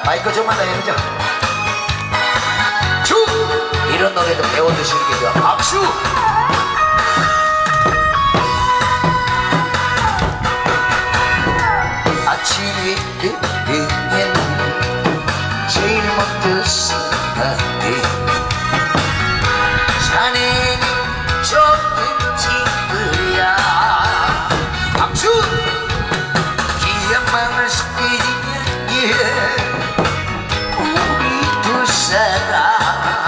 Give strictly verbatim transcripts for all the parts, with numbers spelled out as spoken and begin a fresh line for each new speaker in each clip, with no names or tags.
마이크 좀만 내야죠. 주! 이런 노래도 배워두시는 게 좋아. 박수! 아침에 뜨면 제일 먼저 생각해 자네는 좋은 친구야. 박수! 귀한 마음을 스키지면 예 우리 두 사람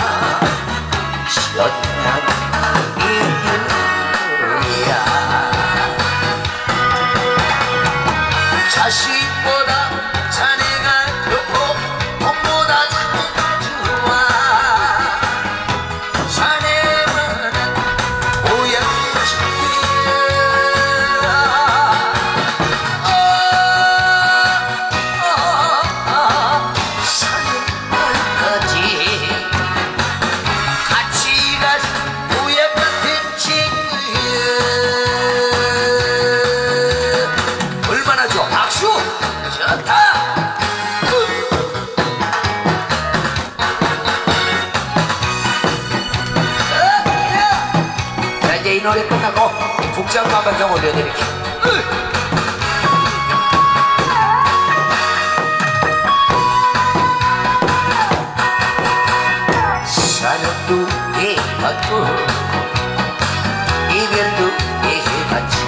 시원한 이유야. 자식보다 자네가 그렇고 몸보다 자네가 좋아. 자네만은 고향 친구야. 아, 아, 아, 사는 날까지 같이 가서 고향 같은 친구야. 얼마나 좋아. 박수! 좋다! 자, 이제 이 노래 끝나고 국장만 한번 올려드릴게요. 사랑도 해봤고 이별도 해봤지.